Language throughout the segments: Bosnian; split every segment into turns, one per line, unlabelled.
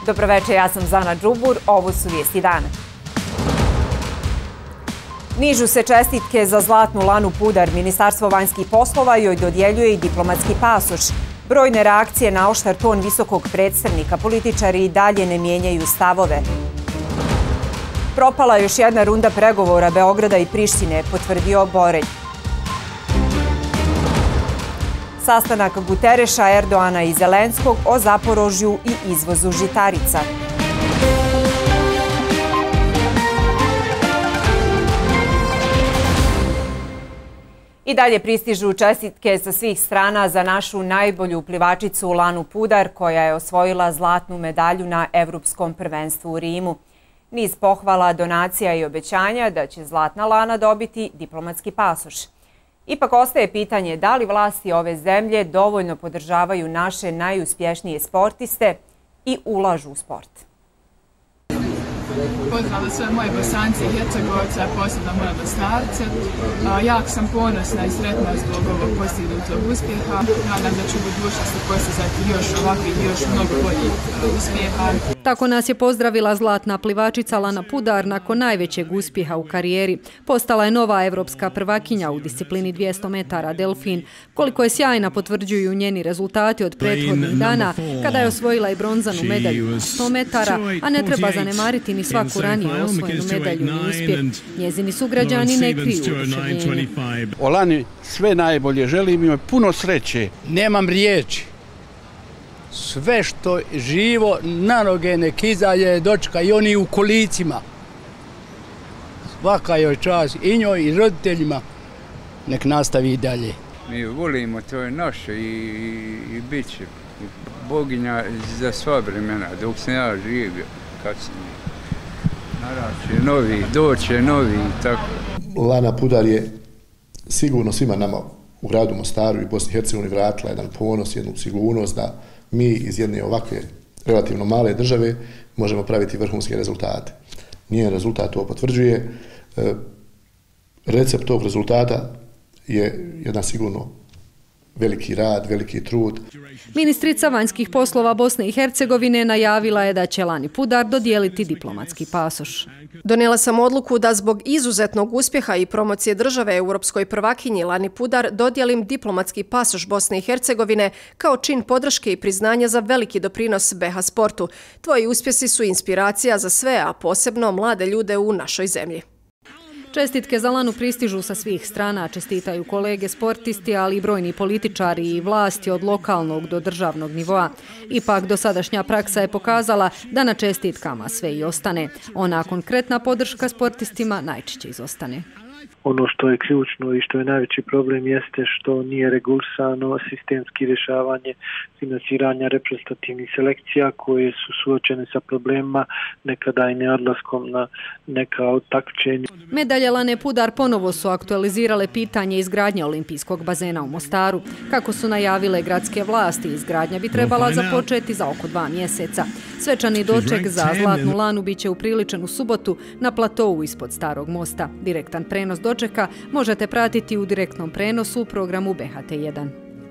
Dobroveče, ja sam Zana Đubur, ovo su vijesti dana. Nižu se čestitke za zlatnu Lanu Pudar. Ministarstvo vanjskih poslova joj dodjeljuje i diplomatski pasoš. Brojne reakcije na oštar ton visokog predstavnika. Političari i dalje ne mijenjaju stavove. Propala još jedna runda pregovora Beograda i Prištine, potvrdio Borelj. Sastanak Gutereša, Erdoana i Zelenskog o Zaporožju i izvozu žitarica. I dalje pristižu čestitke sa svih strana za našu najbolju plivačicu Lanu Pudar, koja je osvojila zlatnu medalju na Evropskom prvenstvu u Rimu. Niz pohvala, donacija i obećanja da će zlatna Lana dobiti diplomatski pasoš. Ipak ostaje pitanje da li vlasti ove zemlje dovoljno podržavaju naše najuspješnije sportiste i ulažu u sport.
Pozdrav za sve moje Bosance i Hercegovce, a posebno moje Bosnarce. Jak sam ponosna i sretna zbog ovog postignutog uspjeha. Nadam da ću u budućnosti postizati još ovakvih i još mnogo boljih uspjeha.
Tako nas je pozdravila zlatna plivačica Lana Pudar nakon najvećeg uspjeha u karijeri. Postala je nova evropska prvakinja u disciplini 200 metara delfin. Koliko je sjajna potvrđuju njeni rezultati od prethodnih dana, kada je osvojila i bronzanu medalju na 100 metara, a ne treba zanemariti ni svaku ranije osvojenu medalju i uspjeh. Njezini sugrađani ne kriju oduševljenje.
O Lani sve najbolje, želim joj puno sreće.
Nemam riječi. Sve što živo na noge nek izađe dočeka i oni u kolicima. Svaka joj čast i njoj i roditeljima nek nastavi i dalje.
Mi volimo, to je naše i bit će boginja za sva vremena, dok sam ja živio, kad sam narače novi, doće novi i tako.
Lana Pudar je sigurno svima nama u gradu Mostaru i Bosni i Hercegovini vratila jedan ponos, jednu sigurnost da mi iz jedne ovakve relativno male države možemo praviti vrhunske rezultate. Njen rezultat to potvrđuje. Recept tog rezultata je jedan sigurno veliki rad, veliki trud.
Ministrica vanjskih poslova Bosne i Hercegovine najavila je da će Lani Pudar dodijeliti diplomatski pasoš.
Donijela sam odluku da zbog izuzetnog uspjeha i promocije države europskoj prvakinji Lani Pudar dodijelim diplomatski pasoš Bosne i Hercegovine kao čin podrške i priznanja za veliki doprinos BiH sportu. Tvoji uspjesi su inspiracija za sve, a posebno mlade ljude u našoj zemlji.
Čestitke za Lanu pristižu sa svih strana, čestitaju kolege sportisti, ali i brojni političari i vlasti od lokalnog do državnog nivoa. Ipak dosadašnja praksa je pokazala da na čestitkama sve i ostane. Ona konkretna podrška sportistima najčešće izostane.
Ono što je ključno i što je najveći problem jeste što nije regulisano sistemski rješavanje financiranja reprezentativnih selekcija koje su suočene sa problemima, nekada i neodlaskom na neka takmičenja.
Medalje Lane Pudar ponovo su aktualizirale pitanje izgradnje olimpijskog bazena u Mostaru. Kako su najavile gradske vlasti, izgradnja bi trebala započeti za oko 2 mjeseca. Svečani doček za zlatnu Lanu biće upriličen u subotu na platovu ispod Starog mosta. Direktan prenos dočeka možete pratiti u direktnom prenosu u programu BHT1.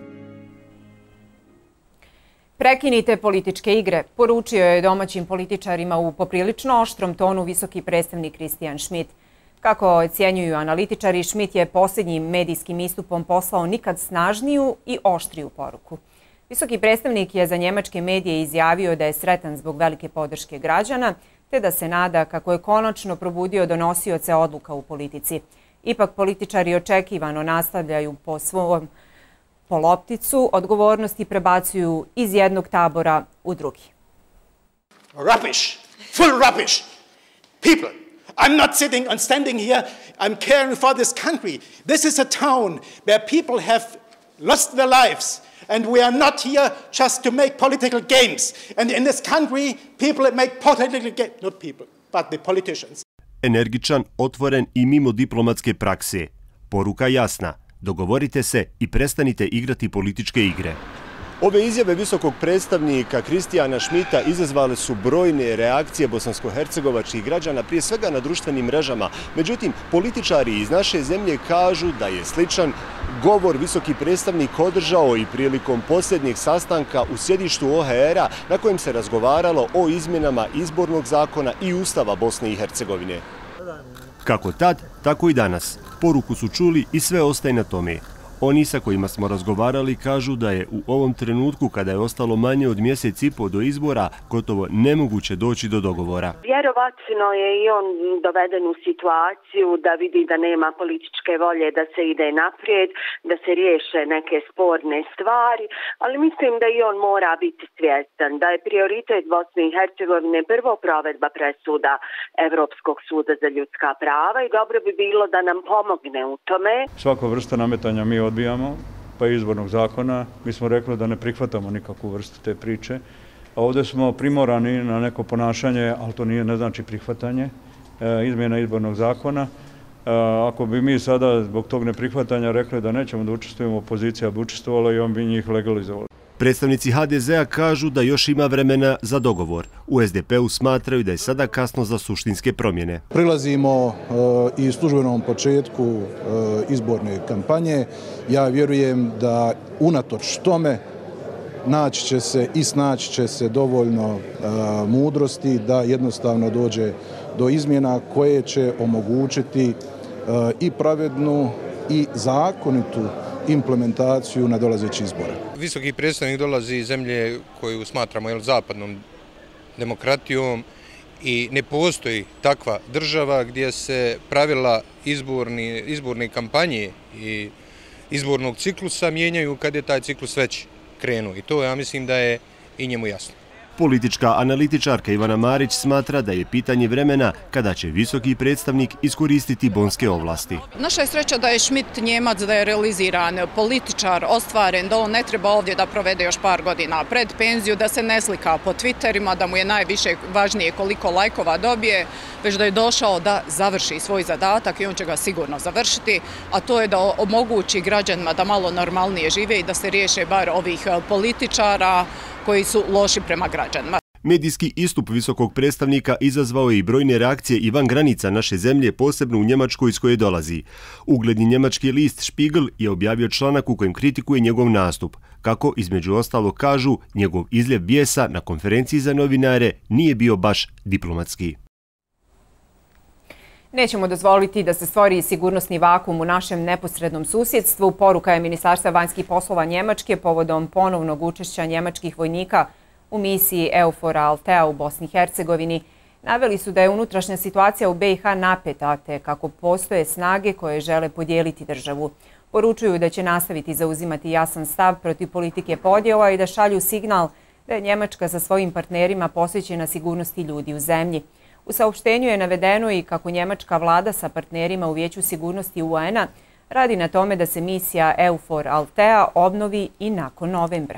Prekinite političke igre, poručio je domaćim političarima u poprilično oštrom tonu visoki predstavnik Christian Schmidt. Kako ocjenjuju analitičari, Schmidt je posljednjim medijskim istupom poslao nikad snažniju i oštriju poruku. Visoki predstavnik je za njemačke medije izjavio da je sretan zbog velike podrške građana, te da se nada kako je konačno probudio donosioce odluka u politici. Ipak političari očekivano nastavljaju po svom lopticu, odgovornosti prebacuju iz jednog tabora u drugi.
Rubbish, full rubbish. People, I'm not sitting and standing here, I'm caring for this country. This is a town where people have lost their lives. And we are not here just to make political games. And in this country, people make political games. Not people, but the politicians.
Energičan, otvoren i mimo diplomatske prakse. Poruka jasna. Dogovorite se i prestanite igrati političke igre. Ove izjave visokog predstavnika Kristijana Šmita izazvale su brojne reakcije bosansko-hercegovačkih građana, prije svega na društvenim mrežama. Međutim, političari iz naše zemlje kažu da je sličan govor visoki predstavnik održao i prilikom posljednjeg sastanka u sjedištu OHR-a na kojem se razgovaralo o izmjenama izbornog zakona i Ustava Bosne i Hercegovine. Kako tad, tako i danas. Poruku su čuli i sve ostaje na tome. Oni sa kojima smo razgovarali kažu da je u ovom trenutku, kada je ostalo manje od mjesec i pol do izbora, gotovo nemoguće doći do dogovora.
Vjerovatno je i on doveden u situaciju da vidi da nema političke volje da se ide naprijed, da se riješe neke sporne stvari, ali mislim da i on mora biti svjestan da je prioritet Bosne i Hercegovine prvo provedba presuda Europskog suda za ljudska prava i dobro bi bilo da nam pomogne u tome.
Svaka vrsta nametanja mi odbijamo, pa i izbornog zakona. Mi smo rekli da ne prihvatamo nikakvu vrstu te priče. A ovdje smo primorani na neko ponašanje, ali to ne znači prihvatanje izmjena izbornog zakona. Ako bi mi sada zbog tog neprihvatanja rekli da nećemo da učestvujemo, opozicija bi učestvovala i on bi njih legalizovali.
Predstavnici HDZ-a kažu da još ima vremena za dogovor. U SDP-u smatraju da je sada kasno za suštinske promjene.
Prilazimo i službenom početku izborne kampanje. Ja vjerujem da unatoč tome naći će se i snaći će se dovoljno mudrosti da jednostavno dođe do izmjena koje će omogućiti i pravednu i zakonitu implementaciju na dolazeći izbora.
Visoki predstavnik dolazi iz zemlje koju smatramo zapadnom demokratijom i ne postoji takva država gdje se pravila izborne kampanje i izbornog ciklusa mijenjaju kad je taj ciklus već krenuo. I to ja mislim da je i njemu jasno.
Politička analitičarka Ivana Marić smatra da je pitanje vremena kada će visoki predstavnik iskoristiti bonske ovlasti.
Naša je sreća da je Šmit Njemac, da je realiziran političar, ostvaren, da on ne treba ovdje da provede još par godina pred penziju, da se ne slika po Twitterima, da mu je najviše važnije koliko lajkova dobije, već da je došao da završi svoj zadatak i on će ga sigurno završiti, a to je da omogući građanima da malo normalnije žive i da se riješe bar ovih političara koji su loši prema građanima.
Medijski istup visokog predstavnika izazvao je i brojne reakcije i van granica naše zemlje, posebno u Njemačkoj iz koje dolazi. Ugledni njemački list Spiegel je objavio članak u kojem kritikuje njegov nastup. Kako, između ostalog kažu, njegov izljev bijesa na konferenciji za novinare nije bio baš diplomatski.
Nećemo dozvoliti da se stvori sigurnosni vakuum u našem neposrednom susjedstvu. Poruka je Ministarstva vanjskih poslova Njemačke povodom ponovnog učešća njemačkih vojnika u misiji EUFOR Althea u Bosni i Hercegovini. Naveli su da je unutrašnja situacija u BiH napeta, te kako postoje snage koje žele podijeliti državu. Poručuju da će nastaviti zauzimati jasan stav protiv politike podjela i da šalju signal da je Njemačka sa svojim partnerima posvećena sigurnosti ljudi u zemlji. U saopštenju je navedeno i kako njemačka vlada sa partnerima u Vijeću sigurnosti UN-a radi na tome da se misija EUFOR Althea obnovi i nakon novembra.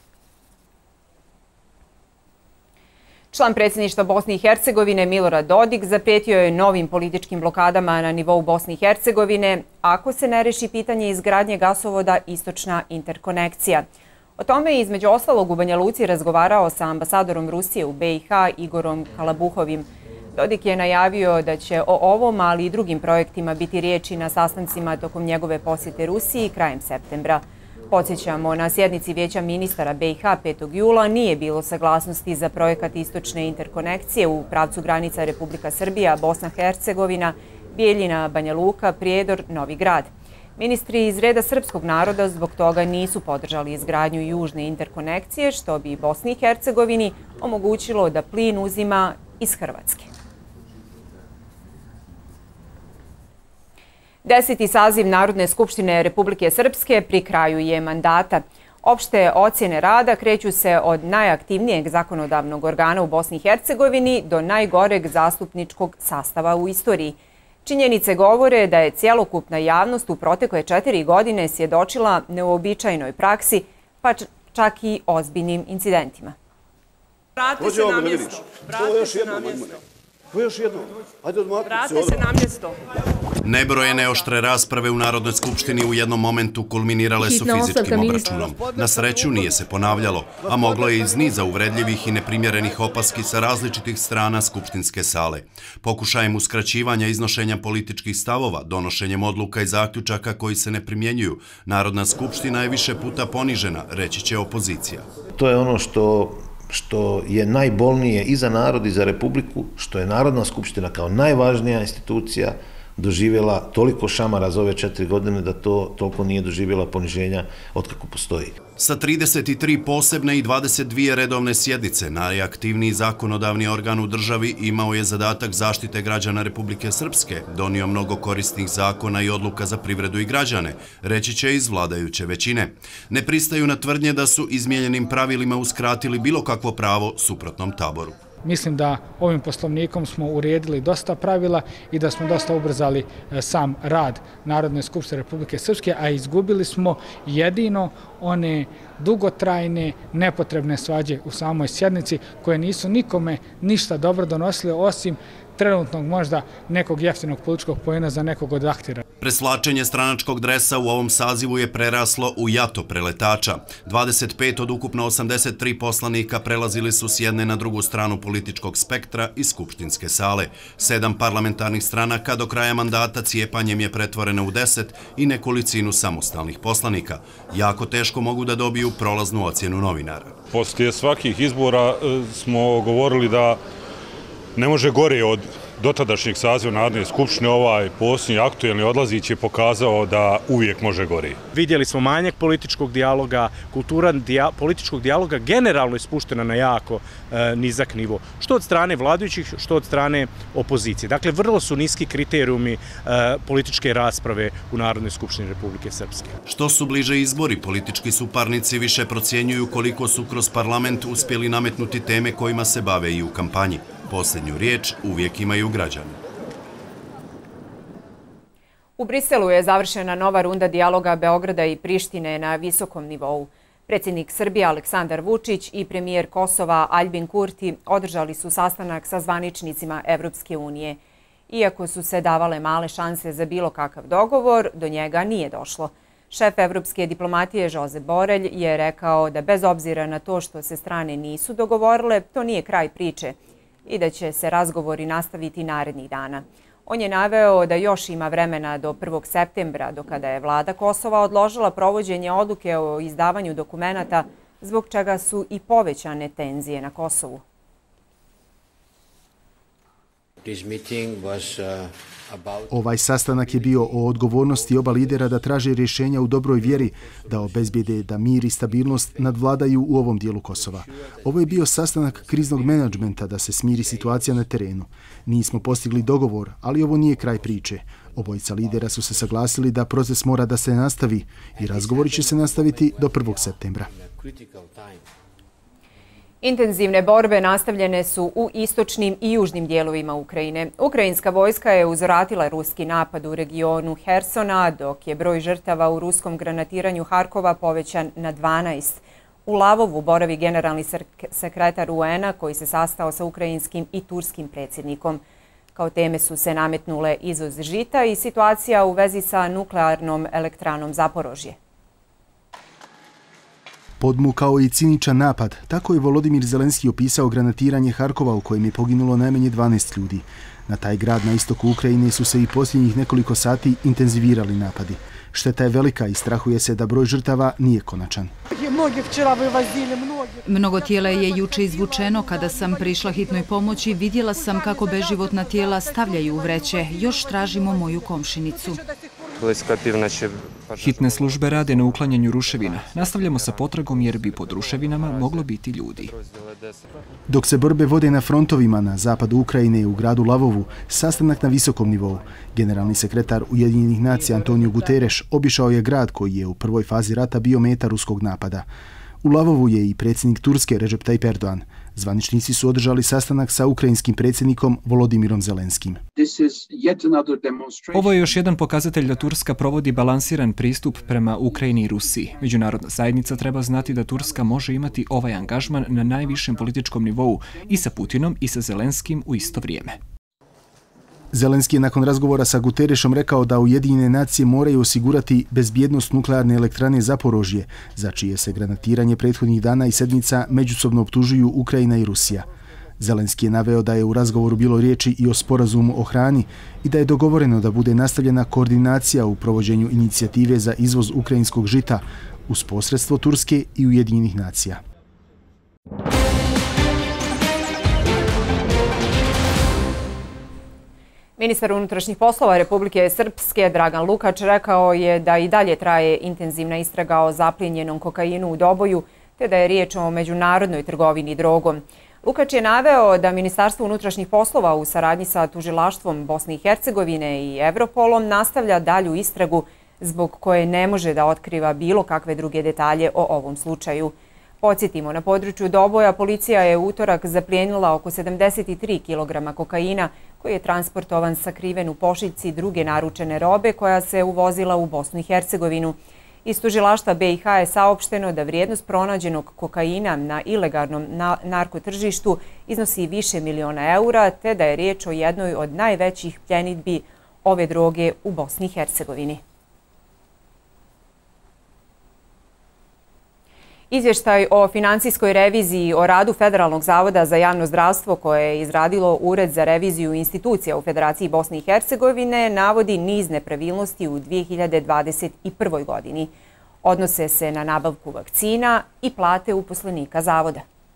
Član predsjedništva Bosne i Hercegovine Milorad Dodik zaprijetio je novim političkim blokadama na nivou Bosne i Hercegovine ako se ne reši pitanje izgradnje gasovoda Istočna interkonekcija. O tome je između ostalog u Banja Luci razgovarao sa ambasadorom Rusije u BiH Igorom Kalabuhovim. Dodik je najavio da će o ovom, ali i drugim projektima biti riječi na sastancima tokom njegove posjete Rusiji krajem septembra. Podsjećamo, na sjednici Vijeća ministara BiH 5. jula nije bilo saglasnosti za projekat Istočne interkonekcije u pravcu granica Republika Srbija, Bosna i Hercegovina, Bijeljina, Banja Luka, Prijedor, Novi Grad. Ministri iz reda srpskog naroda zbog toga nisu podržali izgradnju južne interkonekcije, što bi Bosni i Hercegovini omogućilo da plin uzima iz Hrvatske. 10. saziv Narodne skupštine Republike Srpske pri kraju je mandata. Opšte ocjene rada kreću se od najaktivnijeg zakonodavnog organa u Bosni i Hercegovini do najgoreg zastupničkog sastava u istoriji. Činjenice govore da je cjelokupna javnost u protekle 4 godine svjedočila neuobičajenoj praksi, pa čak i ozbiljnim incidentima.
Vratite se na mjesto. Vratite se na mjesto. Vratite se na mjesto.
Nebrojene oštre rasprave u Narodnoj skupštini u jednom momentu kulminirale su fizičkim obračunom. Na sreću nije se ponavljalo, a moglo je iz niza uvredljivih i neprimjerenih opaski sa različitih strana skupštinske sale. Pokušajem uskraćivanja iznošenja političkih stavova, donošenjem odluka i zaključaka koji se ne primjenjuju, Narodna skupština je više puta ponižena, reći će opozicija.
To je ono što je najbolnije i za narod i za Republiku, što je Narodna skupština kao najvažnija institucija doživjela toliko šamara za ove 4 godine da to toliko nije doživjela poniženja otkako postoji.
Sa 33 posebne i 22 redovne sjednice, najaktivniji zakonodavni organ u državi imao je zadatak zaštite građana Republike Srpske, donio mnogo korisnih zakona i odluka za privredu i građane, reći će iz vladajuće većine. Ne pristaju na tvrdnje da su izmijenjenim pravilima uskratili bilo kakvo pravo suprotnom taboru.
Mislim da ovim poslovnikom smo uredili dosta pravila i da smo dosta ubrzali sam rad Narodne skupštine Republike Srpske, a izgubili smo jedino one dugotrajne, nepotrebne svađe u samoj sjednici koje nisu nikome ništa dobro donosile osim trenutnog možda nekog jeftinog političkog poena za nekog od aktera.
Presvlačenje stranačkog dresa u ovom sazivu je preraslo u jato preletača. 25 od ukupno 83 poslanika prelazili su s jedne na drugu stranu političkog spektra i skupštinske sale. 7 parlamentarnih stranaka do kraja mandata cijepanjem je pretvoreno u 10 i nekolicinu samostalnih poslanika. Jako teško mogu da dobiju prolaznu ocjenu novinara.
Poslije svakih izbora smo govorili da ne može gore od dotadašnjeg saziva Narodne skupštine. Ovaj posljednji aktuelni odlazić je pokazao da uvijek može gore.
Vidjeli smo manjak političkog dijaloga, kultura političkog dijaloga generalno je spuštena na jako nizak nivo. Što od strane vladajućih, što od strane opozicije. Dakle, vrlo su niski kriterijumi političke rasprave u Narodnoj skupštini Republike Srpske.
Što su bliže izbori, politički suparnici više procjenjuju koliko su kroz parlament uspjeli nametnuti teme kojima se bave i u kampanji. Posljednju riječ uvijek imaju građani.
U Briselu je završena nova runda dijaloga Beograda i Prištine na visokom nivou. Predsjednik Srbije Aleksandar Vučić i premijer Kosova Aljbin Kurti održali su sastanak sa zvaničnicima Evropske unije. Iako su se davale male šanse za bilo kakav dogovor, do njega nije došlo. Šef evropske diplomatije Josep Borrell je rekao da bez obzira na to što se strane nisu dogovorile, to nije kraj priče i da će se razgovori nastaviti narednih dana. On je naveo da još ima vremena do 1. septembra, do kada je vlada Kosova odložila provođenje odluke o izdavanju dokumenata, zbog čega su i povećane tenzije na Kosovu.
Ovaj sastanak je bio o odgovornosti oba lidera da traže rješenja u dobroj vjeri, da obezbijede da mir i stabilnost nadvladaju u ovom dijelu Kosova. Ovo je bio sastanak kriznog menadžmenta da se smiri situacija na terenu. Nismo postigli dogovor, ali ovo nije kraj priče. Obojica lidera su se saglasili da proces mora da se nastavi i razgovori će se nastaviti do 1. septembra.
Intenzivne borbe nastavljene su u istočnim i južnim dijelovima Ukrajine. Ukrajinska vojska je uzvratila ruski napad u regionu Hersona, dok je broj žrtava u ruskom granatiranju Harkova povećan na 12. U Lavovu boravi generalni sekretar UN-a koji se sastao sa ukrajinskim i turskim predsjednikom. Kao teme su se nametnule izvoz žita i situacija u vezi sa nuklearnom elektranom Zaporožje.
Podmukao i ciničan napad, tako je Volodimir Zelenski opisao granatiranje Harkova u kojem je poginulo najmanje 12 ljudi. Na taj grad na istoku Ukrajine su se i posljednjih nekoliko sati intenzivirali napadi. Šteta je velika i strahuje se da broj žrtava nije konačan.
Mnogo tijela je juče izvučeno. Kada sam prišla hitnoj pomoći, vidjela sam kako beživotna tijela stavljaju u vreće. Još tražimo moju komšinicu.
Hitne službe rade na uklanjanju ruševina. Nastavljamo sa potragom jer bi pod ruševinama moglo biti ljudi.
Dok se borbe vode na frontovima na zapadu Ukrajine u gradu Lavovu, sastanak na visokom nivou. Generalni sekretar Ujedinjenih nacija Antonio Guterres obišao je grad koji je u prvoj fazi rata bio meta ruskog napada. U Lavovu je i predsjednik Turske Recep Tayyip Erdogan. Zvaničnici su održali sastanak sa ukrajinskim predsjednikom Volodimirom Zelenskim.
Ovo je još jedan pokazatelj da Turska provodi balansiran pristup prema Ukrajini i Rusiji. Međunarodna zajednica treba znati da Turska može imati ovaj angažman na najvišem političkom nivou i sa Putinom i sa Zelenskim u isto vrijeme.
Zelenski je nakon razgovora sa Guterešom rekao da Ujedinjene nacije moraju osigurati bezbjednost nuklearne elektrane Zaporožje, za čije se granatiranje prethodnih dana i sedmica međusobno optužuju Ukrajina i Rusija. Zelenski je naveo da je u razgovoru bilo riječi i o sporazumu o hrani i da je dogovoreno da bude nastavljena koordinacija u provođenju inicijative za izvoz ukrajinskog žita uz posredstvo Turske i Ujedinjenih nacija.
Ministar unutrašnjih poslova Republike Srpske Dragan Lukač rekao je da i dalje traje intenzivna istraga o zaplijenjenom kokainu u Doboju, te da je riječ o međunarodnoj trgovini drogom. Lukač je naveo da Ministarstvo unutrašnjih poslova u saradnji sa tužilaštvom Bosne i Hercegovine i Europolom nastavlja dalju istragu zbog koje ne može da otkriva bilo kakve druge detalje o ovom slučaju. Podsjetimo, na području Doboja policija je u utorak zaplijenila oko 73 kg kokaina koji je transportovan sakriven u pošiljci druge naručene robe koja se uvozila u Bosnu i Hercegovinu. Iz tužilaštva BiH je saopšteno da vrijednost pronađenog kokaina na ilegalnom narkotržištu iznosi više miliona eura, te da je riječ o jednoj od najvećih pljenidbi ove droge u Bosni i Hercegovini. Izvještaj o finansijskoj reviziji o radu Federalnog zavoda za javno zdravstvo koje je izradilo Ured za reviziju institucija u Federaciji Bosne i Hercegovine navodi niz nepravilnosti u 2021. godini. Odnose se na nabavku vakcina i plate uposlenika zavoda.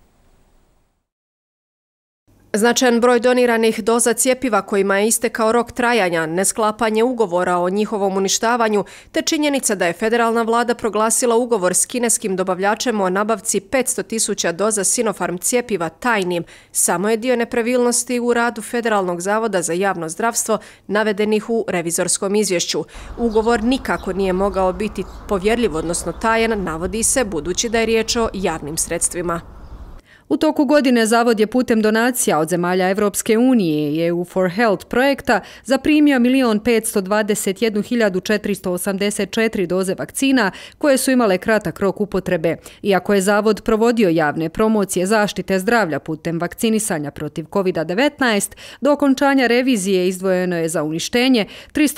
Značajan broj doniranih doza cjepiva kojima je istekao rok trajanja, nesklapanje ugovora o njihovom uništavanju, te činjenica da je federalna vlada proglasila ugovor s kineskim dobavljačem o nabavci 500.000 doza Sinopharm cjepiva tajnim, samo je dio nepravilnosti u radu Federalnog zavoda za javno zdravstvo navedenih u revizorskom izvješću. Ugovor nikako nije mogao biti povjerljiv, odnosno tajan, navodi se, budući da je riječ o javnim sredstvima.
U toku godine Zavod je putem donacija od zemalja Evropske unije i EU for Health projekta zaprimio 1.521.484 doze vakcina koje su imale kratak rok upotrebe. Iako je Zavod provodio javne promocije zaštite zdravlja putem vakcinisanja protiv COVID-19, do okončanja revizije izdvojeno je za uništenje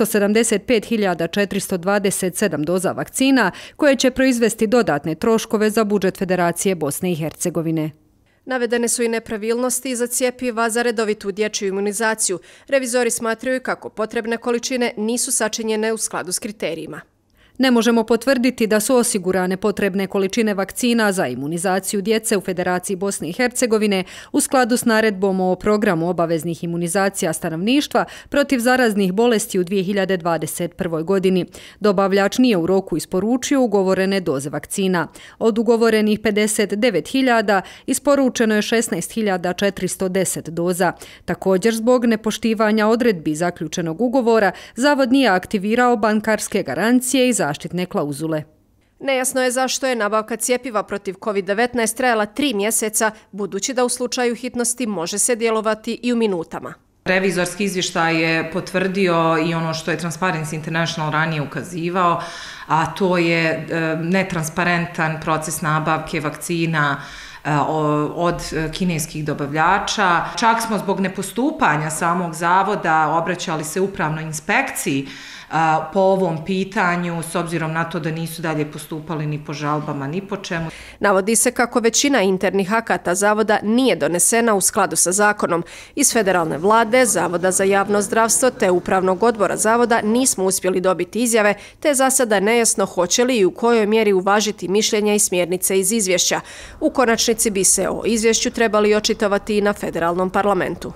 375.427 doza vakcina koje će proizvesti dodatne troškove za budžet Federacije Bosne i Hercegovine.
Navedene su i nepravilnosti za cjepiva za redovitu dječju imunizaciju. Revizori smatraju kako potrebne količine nisu sačinjene u skladu s kriterijima.
Ne možemo potvrditi da su osigurane potrebne količine vakcina za imunizaciju djece u Federaciji Bosne i Hercegovine u skladu s naredbom o programu obaveznih imunizacija stanovništva protiv zaraznih bolesti u 2021. godini. Dobavljač nije u roku isporučio ugovorene doze vakcina. Od ugovorenih 59.000 isporučeno je 16.410 doza. Također, zbog nepoštivanja odredbi zaključenog ugovora, Zavod nije aktivirao bankarske garancije i zaštitne klauzule.
Nejasno je zašto je nabavka cjepiva protiv COVID-19 trajala 3 mjeseca, budući da u slučaju hitnosti može se djelovati i u minutama.
Revizorski izvještaj je potvrdio i ono što je Transparency International ranije ukazivao, a to je netransparentan proces nabavke vakcina od kineskih dobavljača. Čak smo zbog nepostupanja samog zavoda obraćali se upravnoj inspekciji po ovom pitanju, s obzirom na to da nisu dalje postupali ni po žalbama, ni po čemu.
Navodi se kako većina internih akata zavoda nije donesena u skladu sa zakonom. Iz federalne vlade, Zavoda za javno zdravstvo te upravnog odbora zavoda nismo uspjeli dobiti izjave, te za sada nejasno hoće li i u kojoj mjeri uvažiti mišljenja i smjernice iz izvješća. U konačnici bi se o izvješću trebali očitovati i na federalnom parlamentu.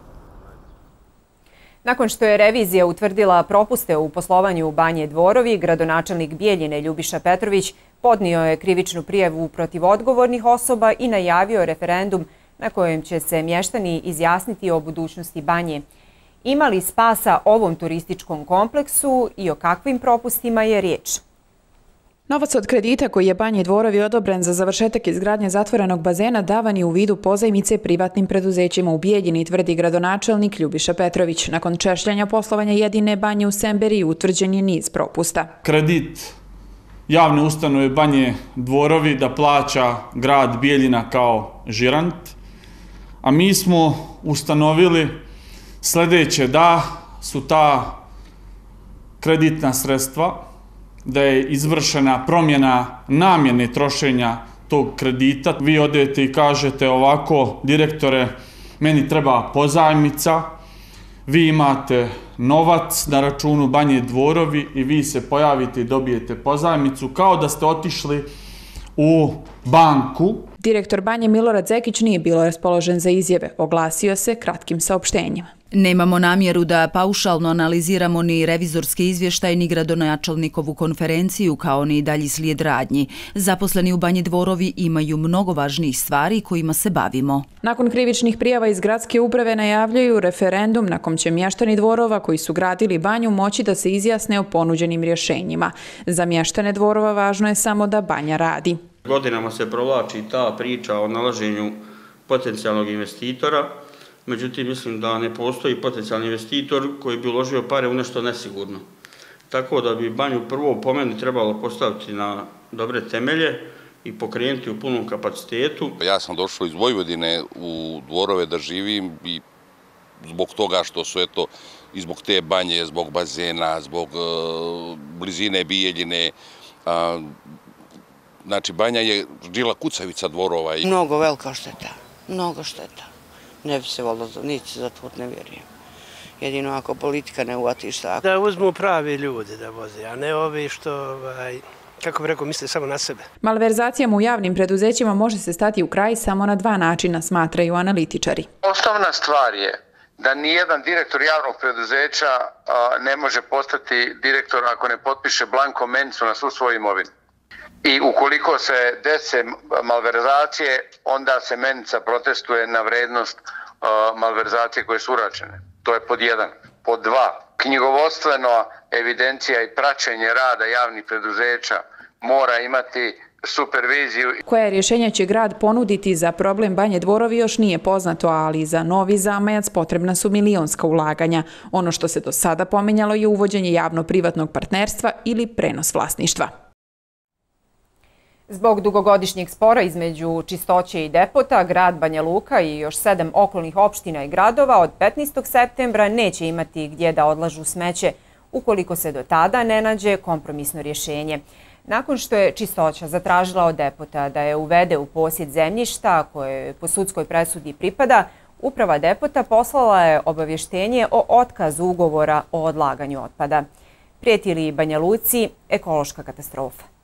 Nakon što je revizija utvrdila propuste u poslovanju u Banje Dvorovi, gradonačelnik Bijeljine Ljubiša Petrović podnio je krivičnu prijavu protiv odgovornih osoba i najavio referendum na kojem će se mještani izjasniti o budućnosti Banje. Ima li spasa ovom turističkom kompleksu i o kakvim propustima je riječ?
Novac od kredita koji je Banje Dvorovi odobren za završetak izgradnje zatvorenog bazena davan je u vidu pozajmice privatnim preduzećima u Bijeljini, tvrdi gradonačelnik Ljubiša Petrović. Nakon češljanja poslovanja jedine banje u Semberiji utvrđen je niz propusta.
Kredit javne ustanove Banje Dvorovi da plaća grad Bijeljina kao žirant, a mi smo ustanovili sljedeće, da su ta kreditna sredstva, da je izvršena promjena namjene trošenja tog kredita. Vi odete i kažete ovako, direktore, meni treba pozajmica, vi imate novac na računu Banje Dvorovi i vi se pojavite i dobijete pozajmicu kao da ste otišli u banku.
Direktor Banje Milorad Zekić nije bilo raspoložen za izjave, oglasio se kratkim saopštenjima.
Nemamo namjeru da paušalno analiziramo ni revizorski izvještaj ni gradonačelnikovu konferenciju kao ni dalji slijed radnji. Zaposleni u Banji Dvorovi imaju mnogo važnijih stvari kojima se bavimo.
Nakon krivičnih prijava iz gradske uprave najavljuju referendum na kom će mještani Dvorova koji su gradili banju moći da se izjasne o ponuđenim rješenjima. Za mještane Dvorova važno je samo da banja radi.
Godinama se provlači ta priča o nalaženju potencijalnog investitora. Međutim, mislim da ne postoji potencijalni investitor koji bi uložio pare u nešto nesigurno. Tako da bi banju prvo po meni trebalo postaviti na dobre temelje i pokrenuti u punom kapacitetu.
Ja sam došao iz Vojvodine u Dvorove da živim i zbog toga što su i zbog te banje, zbog bazena, zbog blizine Bijeljine. Znači, banja je žila kucavica Dvorova.
Mnogo velika šteta, mnogo šteta. Ne bi se volilo nići zatvor, ne vjerujem. Jedino ako politika ne uvati šta.
Da uzmu pravi ljudi da voze, a ne ovi što, kako bi rekao, misle samo na sebe.
Malverzacijama u javnim preduzećima može se stati u kraj samo na dva načina, smatraju analitičari.
Osnovna stvar je da nijedan direktor javnog preduzeća ne može postati direktor ako ne potpiše blanko menicu na svu svoju imovinu. I ukoliko se dese malverzacije, onda se menica protestuje na vrednost malverzacije koje su uračene. To je pod jedan. Pod dva, knjigovodstveno evidencija i praćenje rada javnih preduzeća mora imati superviziju.
Koje rješenje će grad ponuditi za problem Banje Dvorovi još nije poznato, ali za novi zamajac potrebna su milionska ulaganja. Ono što se do sada pominjalo je uvođenje javno-privatnog partnerstva ili prenos vlasništva.
Zbog dugogodišnjeg spora između Čistoće i Depota, grad Banja Luka i još 7 okolnih opština i gradova od 15. septembra neće imati gdje da odlažu smeće ukoliko se do tada ne nađe kompromisno rješenje. Nakon što je Čistoća zatražila od Depota da je uvede u posjed zemljišta koje po sudskoj presudi pripada, uprava Depota poslala je obavještenje o otkazu ugovora o odlaganju otpada. Prijeti li Banja Luci ekološka katastrofa?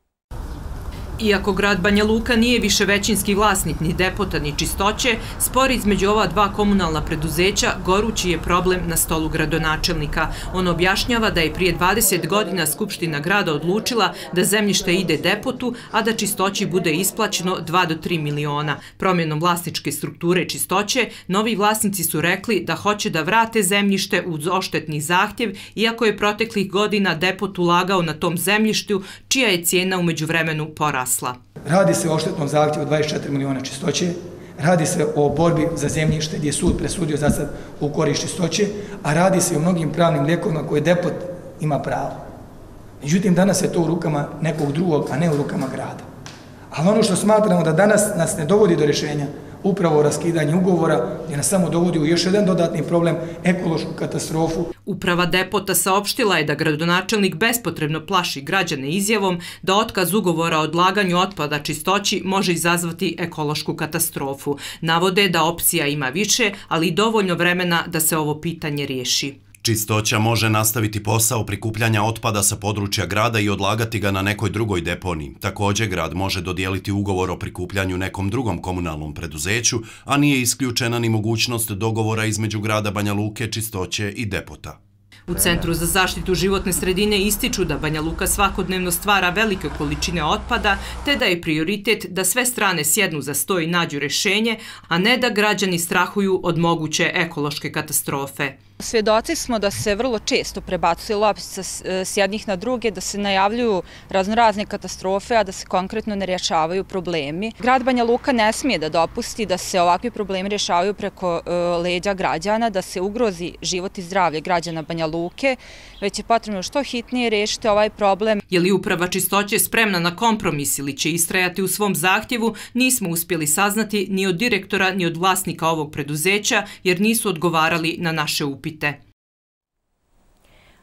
Iako grad Banja Luka nije više većinski vlasnik ni Depota ni Čistoće, spor između ova dva komunalna preduzeća gorući je problem na stolu gradonačelnika. On objašnjava da je prije 20 godina Skupština grada odlučila da zemljište ide Depotu, a da Čistoći bude isplaćeno 2 do 3 miliona. Promjenom vlasničke strukture Čistoće, novi vlasnici su rekli da hoće da vrate zemljište uz odštetni zahtjev, iako je proteklih godina Depot ulagao na tom zemljištu, čija je cijena u međuvremenu porasla.
Radi se o odštetnom zahtjevu 24 miliona Čistoće, radi se o borbi za zemljište gdje je sud presudio za sad u korist Čistoće, a radi se o mnogim pravnim lijekovima koje Depot ima pravo. Međutim, danas je to u rukama nekog drugog, a ne u rukama grada. Ali ono što smatramo da danas nas ne dovodi do rješenja, upravo raskidanje ugovora, gdje nas samo dovodi u još jedan dodatni problem, ekološku katastrofu.
Uprava Depota saopštila je da gradonačelnik bespotrebno plaši građane izjavom da otkaz ugovora o odlaganju otpada Čistoći može izazvati ekološku katastrofu. Navode da opcija ima više, ali i dovoljno vremena da se ovo pitanje riješi.
Čistoća može nastaviti posao prikupljanja otpada sa područja grada i odlagati ga na nekoj drugoj deponiji. Također, grad može dodijeliti ugovor o prikupljanju nekom drugom komunalnom preduzeću, a nije isključena ni mogućnost dogovora između grada Banja Luke, Čistoće i Depota.
U Centru za zaštitu životne sredine ističu da Banja Luka svakodnevno stvara velike količine otpada, te da je prioritet da sve strane sjednu za sto i nađu rješenje, a ne da građani strahuju od moguće ekološke katastrofe.
Svjedoci smo da se vrlo često prebacuje loptica s jednih na druge, da se najavljuju raznorazne katastrofe, a da se konkretno ne rješavaju problemi. Grad Banja Luka ne smije da dopusti da se ovakvi problemi rješavaju preko leđa građana, da se ugrozi život i zdravlje građana Banja Luke, već je potrebno što hitnije riješiti ovaj problem.
Je li uprava Čistoće spremna na kompromis ili će istrajati u svom zahtjevu, nismo uspjeli saznati ni od direktora ni od vlasnika ovog preduzeća, jer nisu odgovarali na naše upite.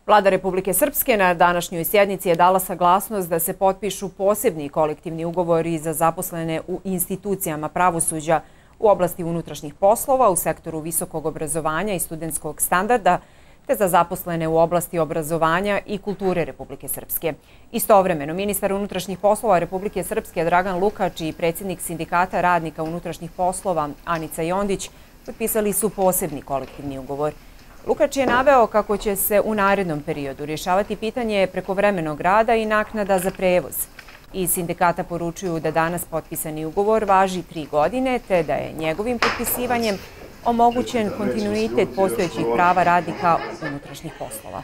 Vlada Republike Srpske na današnjoj sjednici je dala saglasnost da se potpišu posebni kolektivni ugovori za zaposlene u institucijama pravosuđa u oblasti unutrašnjih poslova, u sektoru visokog obrazovanja i studentskog standarda, te za zaposlene u oblasti obrazovanja i kulture Republike Srpske. Istovremeno, ministar unutrašnjih poslova Republike Srpske Dragan Lukač i predsjednik Sindikata radnika unutrašnjih poslova Anica Jondić potpisali su posebni kolektivni ugovor. Lukač je naveo kako će se u narednom periodu rješavati pitanje prekovremenog rada i naknada za prevoz. Iz sindikata poručuju da danas potpisani ugovor važi 3 godine, te da je njegovim potpisivanjem omogućen kontinuitet postojećih prava radnika unutrašnjih poslova.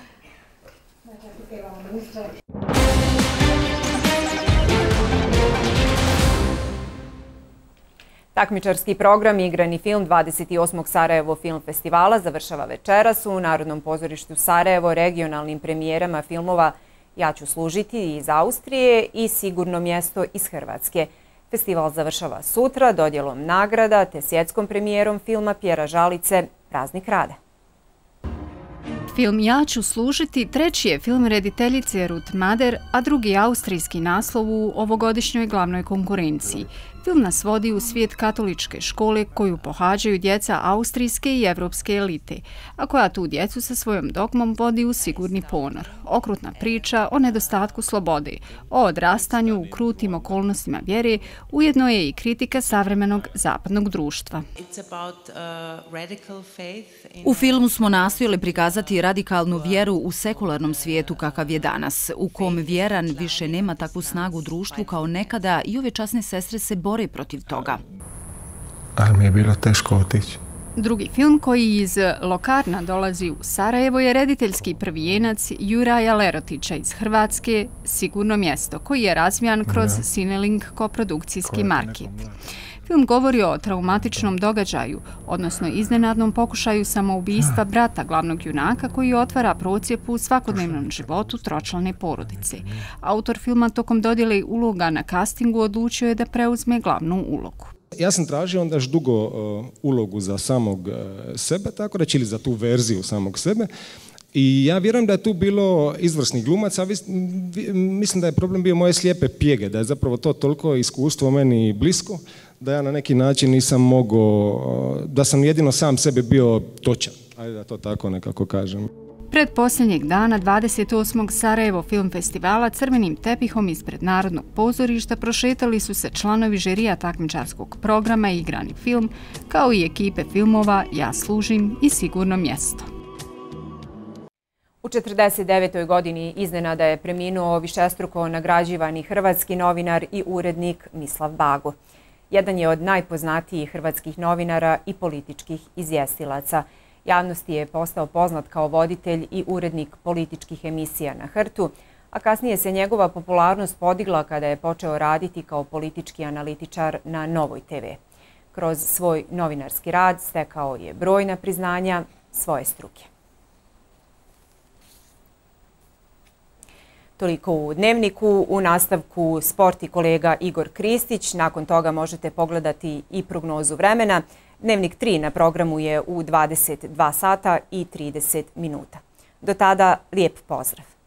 Takmičarski program Igrani film 28. Sarajevo film festivala završava večeras u Narodnom pozorištu Sarajevo regionalnim premijerama filmova Ja ću služiti iz Austrije i Sigurno mjesto iz Hrvatske. Festival završava sutra dodjelom nagrada te svjetskom premijerom filma Pjera Žalice Praznik rada.
Film Ja ću služiti treći je film rediteljice Ruth Mader, a drugi austrijski naslov u ovogodišnjoj glavnoj konkurenciji. Film nas vodi u svijet katoličke škole koju pohađaju djeca austrijske i evropske elite, a koja tu djecu sa svojom dogmom vodi u sigurni ponor. Okrutna priča o nedostatku slobode, o odrastanju u krutim okolnostima vjere, ujedno je i kritika savremenog zapadnog društva.
U filmu smo nastojali prikazati radikalnu vjeru u sekularnom svijetu kakav je danas, u kom vjeran više nema takvu snagu u društvu kao nekada i ove časne sestre se bore protiv toga.
Ali mi je bilo teško otići.
Drugi film koji iz Lokarna dolazi u Sarajevo je rediteljski prvijenac Juraja Lerotića iz Hrvatske Sigurno mjesto, koji je razvijan kroz Cinelink koprodukcijski market. Film govori o traumatičnom događaju, odnosno iznenadnom pokušaju samoubistva brata glavnog junaka koji otvara procjep u svakodnevnom životu tročlane porodice. Autor filma tokom dodjele uloga na castingu odlučio je da preuzme glavnu ulogu.
Ja sam tražio onda dugo ulogu za samog sebe, tako reći, ili za tu verziju samog sebe. I ja vjerujem da je tu bilo izvrsnih glumaca, mislim da je problem bio moje slijepe pjege, da je zapravo to toliko iskustvo meni blisko, da ja na neki način nisam mogao, da sam jedino sam sebi bio točan, ajde da to tako nekako kažem.
Pred posljednjeg dana 28. Sarajevo film festivala crvenim tepihom ispred Narodnog pozorišta prošetali su se članovi žirija takmičarskog programa Igrani film, kao i ekipe filmova Ja služim i Sigurno mjesto.
U 49. godini iznenada je preminuo višestruko nagrađivani hrvatski novinar i urednik Mislav Bago. Jedan je od najpoznatijih hrvatskih novinara i političkih izvjestilaca. Javnosti je postao poznat kao voditelj i urednik političkih emisija na Hrtu, a kasnije se njegova popularnost podigla kada je počeo raditi kao politički analitičar na Novoj TV. Kroz svoj novinarski rad stekao je brojna priznanja svoje struke. Toliko u Dnevniku, u nastavku sport i kolega Igor Kristić. Nakon toga možete pogledati i prognozu vremena. Dnevnik 3 na programu je u 22 sata i 30 minuta. Do tada lijep pozdrav!